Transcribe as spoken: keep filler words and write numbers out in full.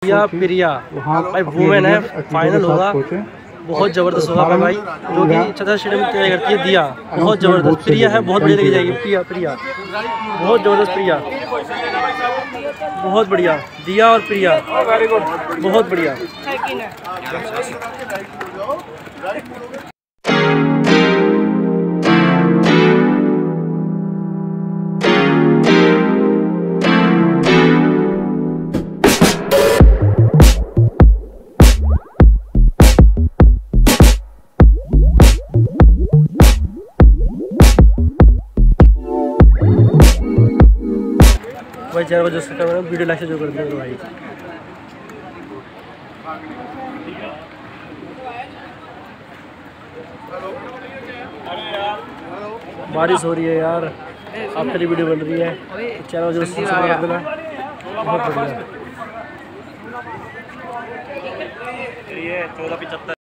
दिया प्रिया भाई वुमेन है, फाइनल होगा, बहुत ज़बरदस्त होगा भाई, जो कि छठा स्टेडियम में तैयारी करती है दिया, बहुत ज़बरदस्त। प्रिया है, बहुत बढ़िया लेके जाएगी प्रिया प्रिया बहुत ज़बरदस्त प्रिया, बहुत बढ़िया दिया और प्रिया बहुत बढ़िया। भाई चार बजे से कर वीडियो लाइक से जो कर देंगे भाई। बारिश हो रही है यार, आपके लिए वीडियो बन रही है, चार बजे से कर देना, बहुत बढ़िया।